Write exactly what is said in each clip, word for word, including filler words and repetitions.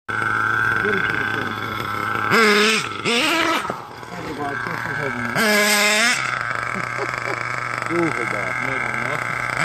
Tu chyba, mega, no.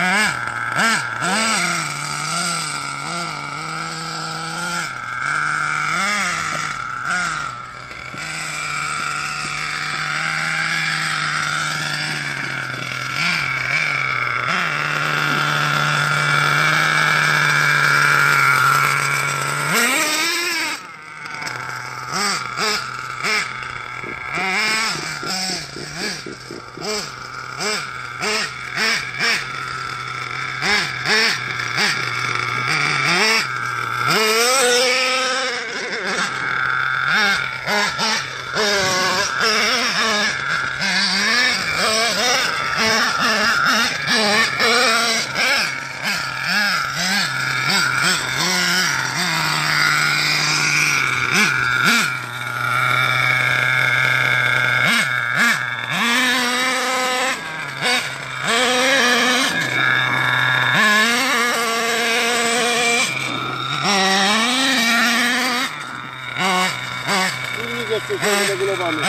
Jest regulowany.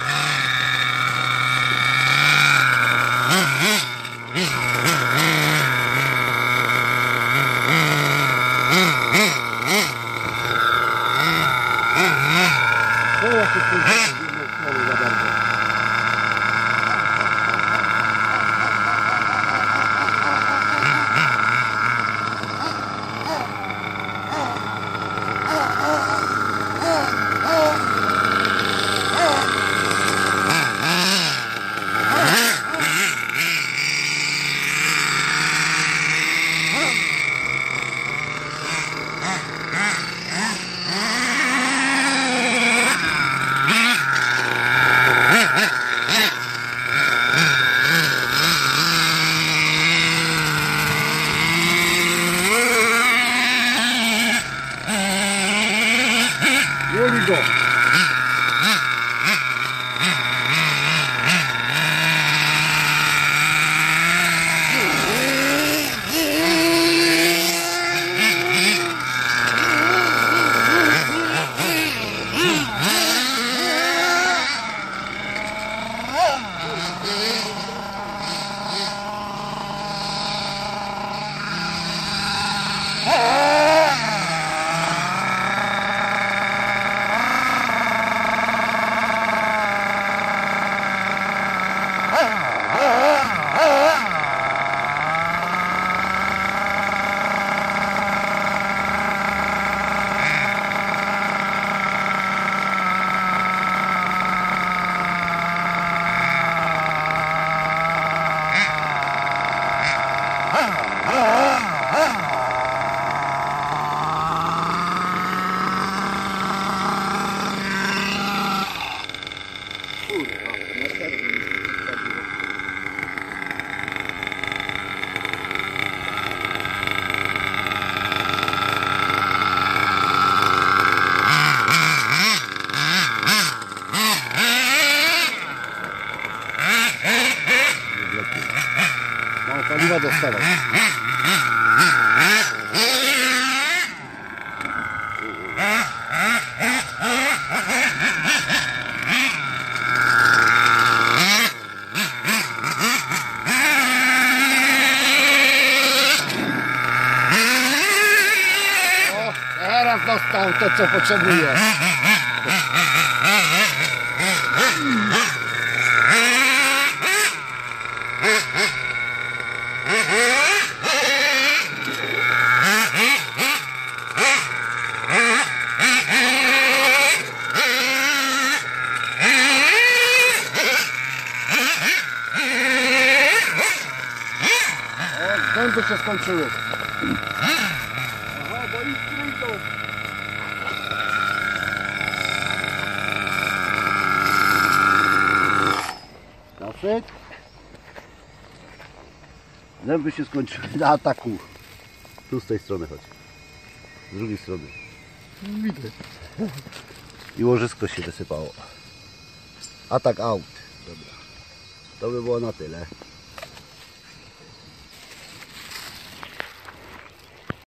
Koła się pójdzie z jednej strony za bardzo. Woli go! Mam paliwa dostawać. O, teraz dostał to, co potrzebuje. Zęby się skończyły. Aha, bo ich trójką. Kafek. Zęby się skończyły na ataku. Tu z tej strony chodź. Z drugiej strony. Widzę. I łożysko się wysypało. Atak out. Dobra. To by było na tyle.